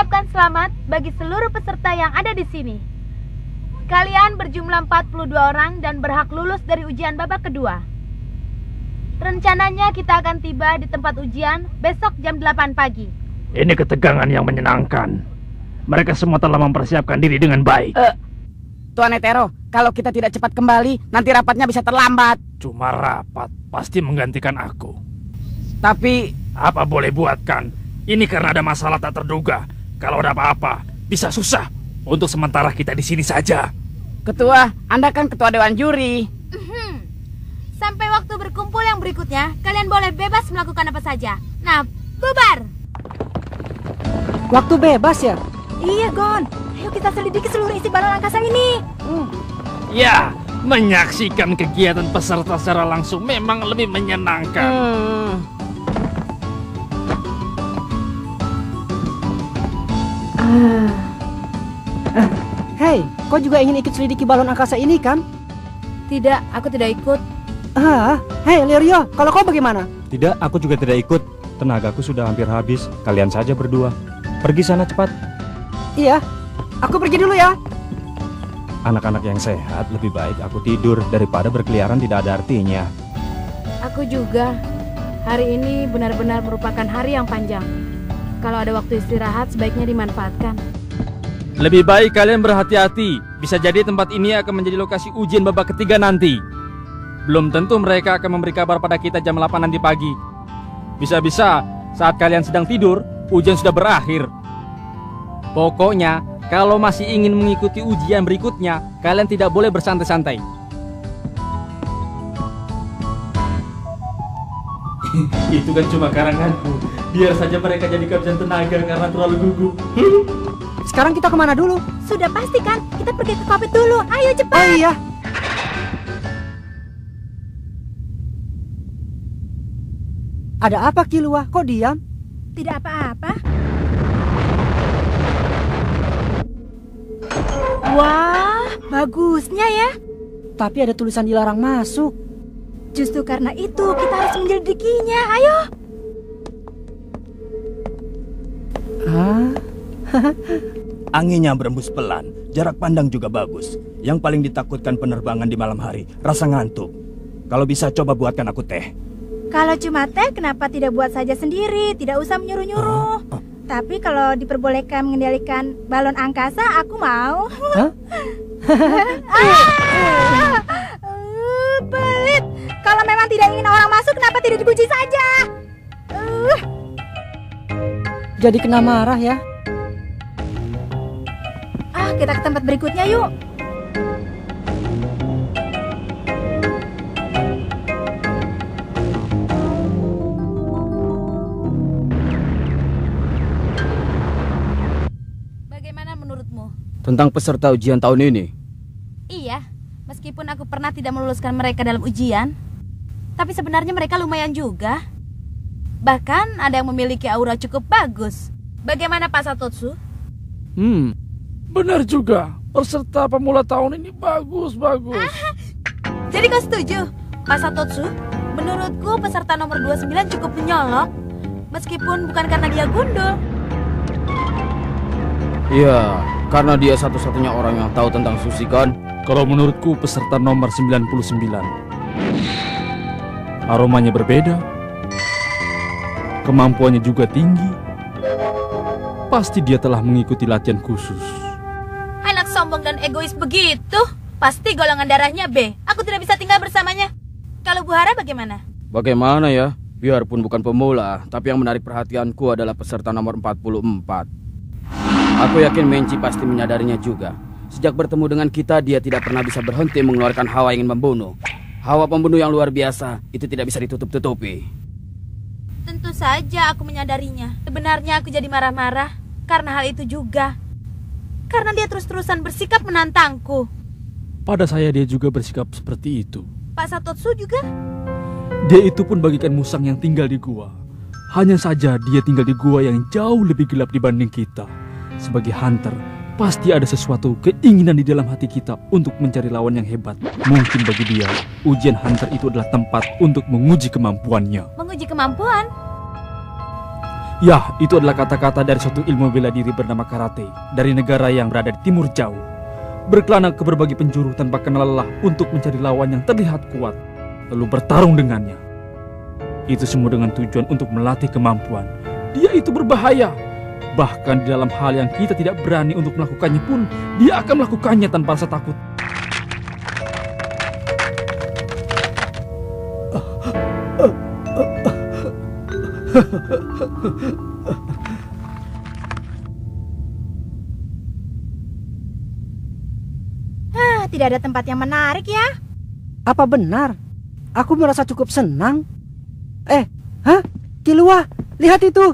mengucapkan selamat bagi seluruh peserta yang ada di sini. Kalian berjumlah 42 orang dan berhak lulus dari ujian babak kedua. Rencananya kita akan tiba di tempat ujian besok jam 8 pagi. Ini ketegangan yang menyenangkan. Mereka semua telah mempersiapkan diri dengan baik. Tuan Hetero, kalau kita tidak cepat kembali, nanti rapatnya bisa terlambat. Cuma rapat, pasti menggantikan aku. Tapi... Apa boleh buatkan? Ini karena ada masalah tak terduga. Kalau ada apa-apa, bisa susah. Untuk sementara kita di sini saja. Ketua, Anda kan ketua Dewan Juri. Sampai waktu berkumpul yang berikutnya, kalian boleh bebas melakukan apa saja. Nah, bubar! Waktu bebas ya? Iya, Gon. Ayo kita selidiki seluruh isi balon angkasa ini. Ya, menyaksikan kegiatan peserta secara langsung memang lebih menyenangkan. Hei, kau juga ingin ikut selidiki balon angkasa ini kan? Tidak, aku tidak ikut. Hei Lirio, kalau kau bagaimana? Tidak, aku juga tidak ikut. Tenagaku sudah hampir habis. Kalian saja berdua. Pergi sana cepat. Iya, aku pergi dulu ya. Anak-anak yang sehat lebih baik aku tidur daripada berkeliaran tidak ada artinya. Aku juga. Hari ini benar-benar merupakan hari yang panjang. Kalau ada waktu istirahat, sebaiknya dimanfaatkan. Lebih baik kalian berhati-hati. Bisa jadi tempat ini akan menjadi lokasi ujian babak ketiga nanti. Belum tentu mereka akan memberi kabar pada kita jam 8 nanti pagi. Bisa-bisa saat kalian sedang tidur, ujian sudah berakhir. Pokoknya, kalau masih ingin mengikuti ujian berikutnya, kalian tidak boleh bersantai-santai. Itu kan cuma karanganku. Biar saja mereka jadi kehabisan tenaga karena terlalu gugup. Sekarang kita kemana dulu? Sudah pasti kan? Kita pergi ke kokpit dulu. Ayo cepat. Oh iya. Ada apa Kilua? Kok diam? Tidak apa-apa. Wah, bagusnya ya. Tapi ada tulisan dilarang masuk. Justru karena itu kita harus menyelidikinya. Ayo. Anginnya berembus pelan, jarak pandang juga bagus. Yang paling ditakutkan penerbangan di malam hari, rasa ngantuk. Kalau bisa coba buatkan aku teh. Kalau cuma teh, kenapa tidak buat saja sendiri? Tidak usah menyuruh-nyuruh. Tapi kalau diperbolehkan mengendalikan balon angkasa, aku mau. Pelit. Kalau memang tidak ingin orang masuk, kenapa tidak dikunci saja? Jadi kena marah ya? Kita ke tempat berikutnya yuk. Bagaimana menurutmu? Tentang peserta ujian tahun ini? Iya, meskipun aku pernah tidak meluluskan mereka dalam ujian, tapi sebenarnya mereka lumayan juga. Bahkan ada yang memiliki aura cukup bagus. Bagaimana Pak Satotsu? Benar juga. Peserta pemula tahun ini bagus-bagus. Jadi kau setuju, Pak Satotsu? Menurutku peserta nomor 29 cukup menyolok. Meskipun bukan karena dia gundul. Iya, karena dia satu-satunya orang yang tahu tentang sushi kan? Kalau menurutku peserta nomor 99. Aromanya berbeda. Kemampuannya juga tinggi. Pasti dia telah mengikuti latihan khusus. Anak sombong dan egois begitu. Pasti golongan darahnya B. Aku tidak bisa tinggal bersamanya. Kalau Bu Hara bagaimana? Bagaimana ya? Biarpun bukan pemula, tapi yang menarik perhatianku adalah peserta nomor 44. Aku yakin Menci pasti menyadarinya juga. Sejak bertemu dengan kita, dia tidak pernah bisa berhenti mengeluarkan hawa ingin membunuh. Hawa pembunuh yang luar biasa, itu tidak bisa ditutup-tutupi. Tentu saja aku menyadarinya. Sebenarnya aku jadi marah-marah karena hal itu juga. Karena dia terus-terusan bersikap menantangku. Pada saya dia juga bersikap seperti itu. Pak Satotsu juga? Dia itu pun bagikan musang yang tinggal di gua. Hanya saja dia tinggal di gua yang jauh lebih gelap dibanding kita. Sebagai hunter, pasti ada sesuatu keinginan di dalam hati kita untuk mencari lawan yang hebat. Mungkin bagi dia, ujian hunter itu adalah tempat untuk menguji kemampuannya. Menguji kemampuan? Ya, itu adalah kata-kata dari suatu ilmu bela diri bernama karate dari negara yang berada di timur jauh. Berkelana ke berbagai penjuru tanpa kenal lelah untuk mencari lawan yang terlihat kuat, lalu bertarung dengannya. Itu semua dengan tujuan untuk melatih kemampuan. Dia itu berbahaya. Bahkan di dalam hal yang kita tidak berani untuk melakukannya pun, dia akan melakukannya tanpa rasa takut. Tidak ada tempat yang menarik ya. Apa benar? Aku merasa cukup senang. Killua, lihat itu.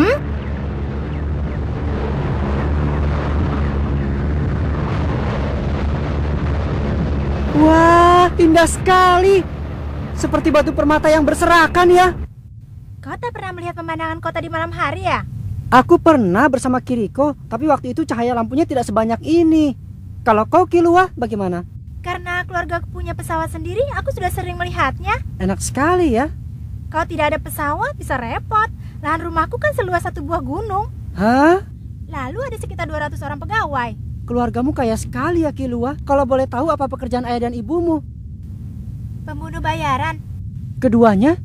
Wah, indah sekali. Seperti batu permata yang berserakan ya. Kau tak pernah melihat pemandangan kota di malam hari ya? Aku pernah bersama Kiriko, tapi waktu itu cahaya lampunya tidak sebanyak ini. Kalau kau, Killua, bagaimana? Karena keluarga aku punya pesawat sendiri, aku sudah sering melihatnya. Enak sekali ya. Kalau tidak ada pesawat, bisa repot. Lahan rumahku kan seluas satu buah gunung. Hah? Lalu ada sekitar 200 orang pegawai. Keluargamu kaya sekali ya, Killua. Kalau boleh tahu apa pekerjaan ayah dan ibumu? Pembunuh bayaran. Keduanya?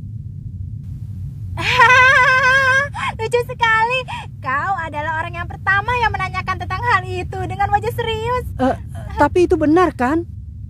Lucu sekali. Kau adalah orang yang pertama yang menanyakan tentang hal itu dengan wajah serius. Tapi itu benar kan?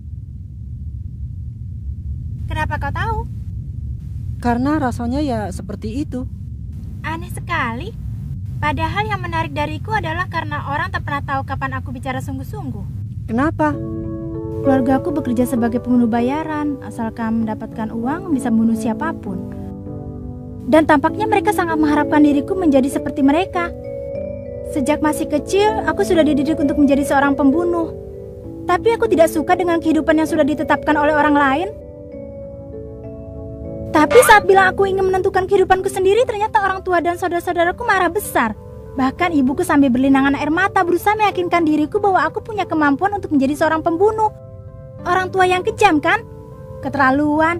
Kenapa kau tahu? Karena rasanya ya seperti itu. Aneh sekali. Padahal yang menarik dariku adalah karena orang tak pernah tahu kapan aku bicara sungguh-sungguh. Kenapa? Keluarga aku bekerja sebagai pembunuh bayaran. Asalkan mendapatkan uang, bisa membunuh siapapun. Dan tampaknya mereka sangat mengharapkan diriku menjadi seperti mereka. Sejak masih kecil, aku sudah dididik untuk menjadi seorang pembunuh. Tapi aku tidak suka dengan kehidupan yang sudah ditetapkan oleh orang lain. Tapi saat bilang aku ingin menentukan kehidupanku sendiri, ternyata orang tua dan saudara-saudaraku marah besar. Bahkan ibuku sambil berlinangan air mata berusaha meyakinkan diriku bahwa aku punya kemampuan untuk menjadi seorang pembunuh. Orang tua yang kejam kan? Keterlaluan.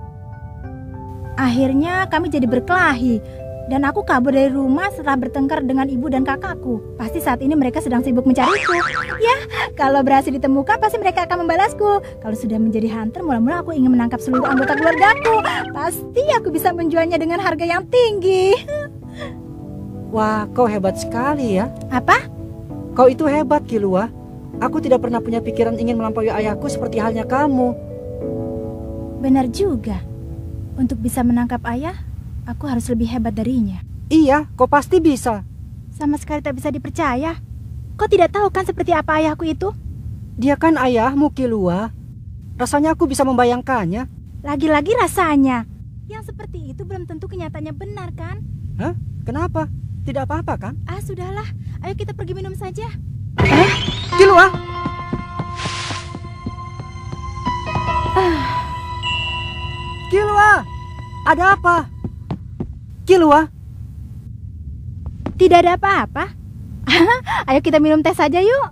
Akhirnya kami jadi berkelahi. Dan aku kabur dari rumah setelah bertengkar dengan ibu dan kakakku. Pasti saat ini mereka sedang sibuk mencariku. Ya, kalau berhasil ditemukan pasti mereka akan membalasku. Kalau sudah menjadi hunter, mula-mula aku ingin menangkap seluruh anggota keluargaku. Pasti aku bisa menjualnya dengan harga yang tinggi. Wah, kau hebat sekali ya. Apa? Kau itu hebat, Killua. Aku tidak pernah punya pikiran ingin melampaui ayahku seperti halnya kamu. Benar juga. Untuk bisa menangkap ayah, aku harus lebih hebat darinya. Iya, kau pasti bisa. Sama sekali tak bisa dipercaya. Kau tidak tahu kan seperti apa ayahku itu? Dia kan ayahmu, Killua. Rasanya aku bisa membayangkannya. Lagi-lagi rasanya. Yang seperti itu belum tentu kenyataannya benar kan? Hah? Kenapa? Tidak apa-apa kan? Ah, sudahlah. Ayo kita pergi minum saja. Killua! Killua! Ada apa? Killua? Tidak ada apa-apa. Ayo kita minum teh saja yuk.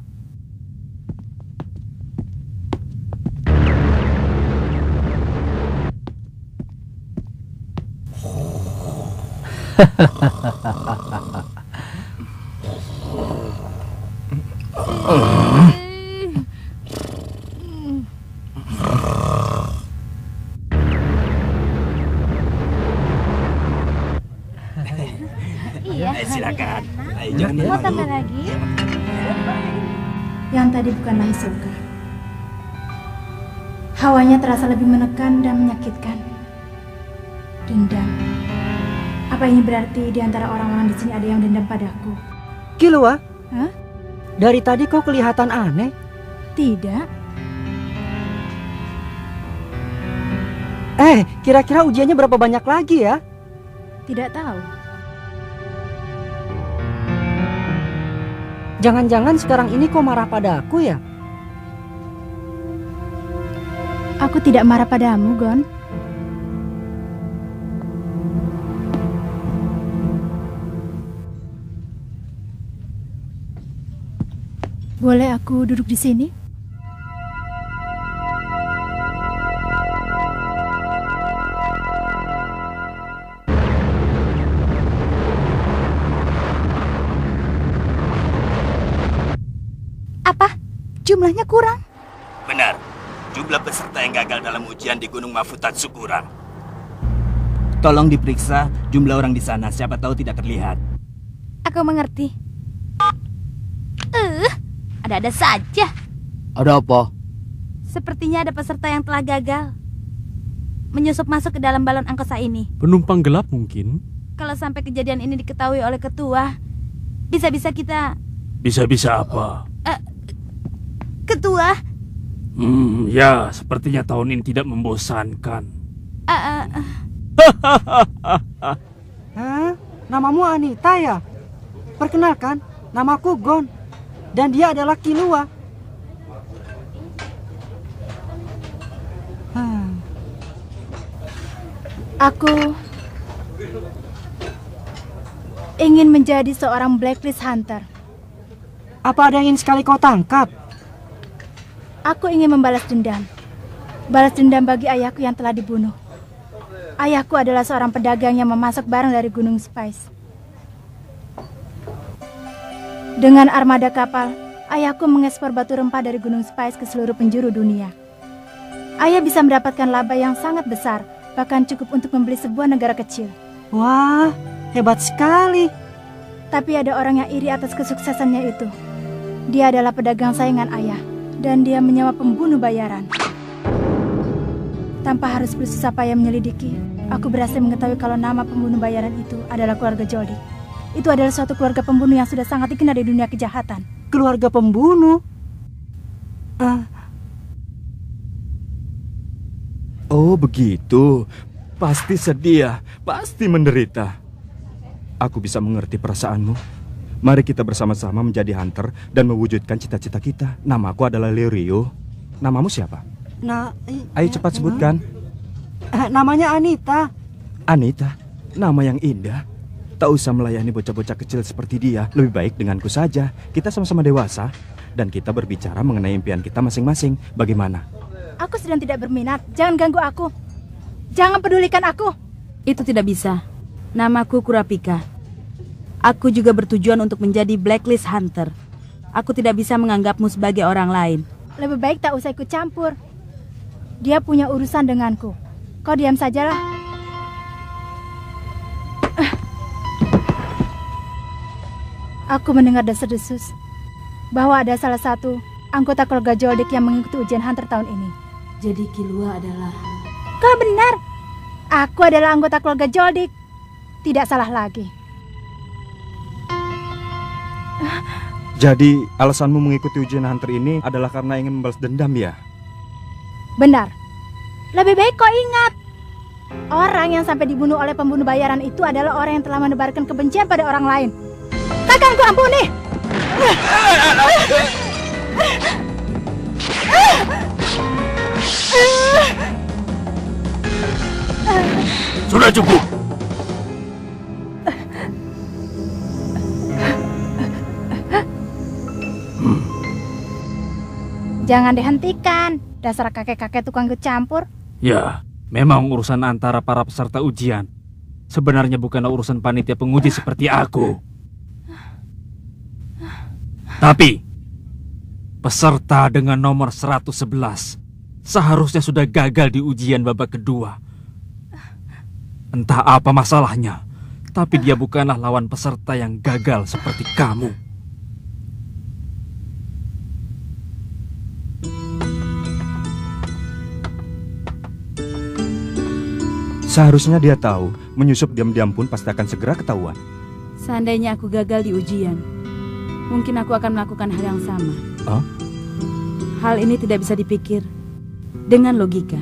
Iya, silakan. Mau tambah lagi? Yang tadi bukanlah Hisoka. Hawanya terasa lebih menekan dan menyakitkan. Dendam. Apa ini berarti di antara orang-orang di sini ada yang dendam padaku? Killua? Hah? Dari tadi kau kelihatan aneh. Tidak. Kira-kira ujiannya berapa banyak lagi ya? Tidak tahu. Jangan-jangan sekarang ini kau marah padaku ya? Aku tidak marah padamu, Gon. Boleh aku duduk di sini? Apa? Jumlahnya kurang? Benar. Jumlah peserta yang gagal dalam ujian di Gunung Mafutatsu kurang. Tolong diperiksa jumlah orang di sana, siapa tahu tidak terlihat. Aku mengerti. Ada-ada saja. Ada apa? Sepertinya ada peserta yang telah gagal menyusup masuk ke dalam balon angkasa ini. Penumpang gelap mungkin? Kalau sampai kejadian ini diketahui oleh ketua, bisa-bisa kita... Bisa-bisa apa? Ketua? Ya, sepertinya tahun ini tidak membosankan. Hah? Namamu Anita ya? Perkenalkan, namaku Gon. Dan dia adalah Killua. Aku ingin menjadi seorang blacklist hunter. Apa ada yang ingin sekali kau tangkap? Aku ingin membalas dendam. Balas dendam bagi ayahku yang telah dibunuh. Ayahku adalah seorang pedagang yang memasok barang dari Gunung Spice. Dengan armada kapal, ayahku mengekspor batu rempah dari Gunung Spice ke seluruh penjuru dunia. Ayah bisa mendapatkan laba yang sangat besar, bahkan cukup untuk membeli sebuah negara kecil. Wah, hebat sekali. Tapi ada orang yang iri atas kesuksesannya itu. Dia adalah pedagang saingan ayah, dan dia menyewa pembunuh bayaran. Tanpa harus bersusah payah menyelidiki, aku berhasil mengetahui kalau nama pembunuh bayaran itu adalah keluarga Joldik. Itu adalah suatu keluarga pembunuh yang sudah sangat dikenal di dunia kejahatan. Keluarga pembunuh? Oh begitu. Pasti sedih ya, pasti menderita. Aku bisa mengerti perasaanmu. Mari kita bersama-sama menjadi hunter dan mewujudkan cita-cita kita. Namaku adalah Leorio. Namamu siapa? Ayo cepat sebutkan. Namanya Anita. Anita, nama yang indah. Tak usah melayani bocah-bocah kecil seperti dia. Lebih baik denganku saja. Kita sama-sama dewasa dan kita berbicara mengenai impian kita masing-masing. Bagaimana? Aku sedang tidak berminat. Jangan ganggu aku. Jangan pedulikan aku. Itu tidak bisa. Namaku Kurapika. Aku juga bertujuan untuk menjadi blacklist hunter. Aku tidak bisa menganggapmu sebagai orang lain. Lebih baik tak usah ikut campur. Dia punya urusan denganku. Kau diam sajalah. Aku mendengar desas-desus bahwa ada salah satu anggota keluarga Joldik yang mengikuti ujian hunter tahun ini. Jadi Killua adalah... Kau benar. Aku adalah anggota keluarga Joldik. Tidak salah lagi. Jadi alasanmu mengikuti ujian hunter ini adalah karena ingin membalas dendam ya? Benar. Lebih baik kau ingat, orang yang sampai dibunuh oleh pembunuh bayaran itu adalah orang yang telah menebarkan kebencian pada orang lain. Takkan ku ampuni. Sudah cukup. Jangan dihentikan, dasar kakek-kakek tukang ikut campur. Ya, memang urusan antara para peserta ujian. Sebenarnya bukanlah urusan panitia penguji seperti aku. Tapi peserta dengan nomor 111 seharusnya sudah gagal di ujian babak kedua. Entah apa masalahnya, tapi dia bukanlah lawan peserta yang gagal seperti kamu. Seharusnya dia tahu, menyusup diam-diam pun pasti akan segera ketahuan. Seandainya aku gagal di ujian, mungkin aku akan melakukan hal yang sama. Oh? Hal ini tidak bisa dipikir dengan logika.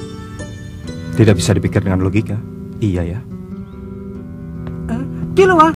Tidak bisa dipikir dengan logika? Iya ya. Killua,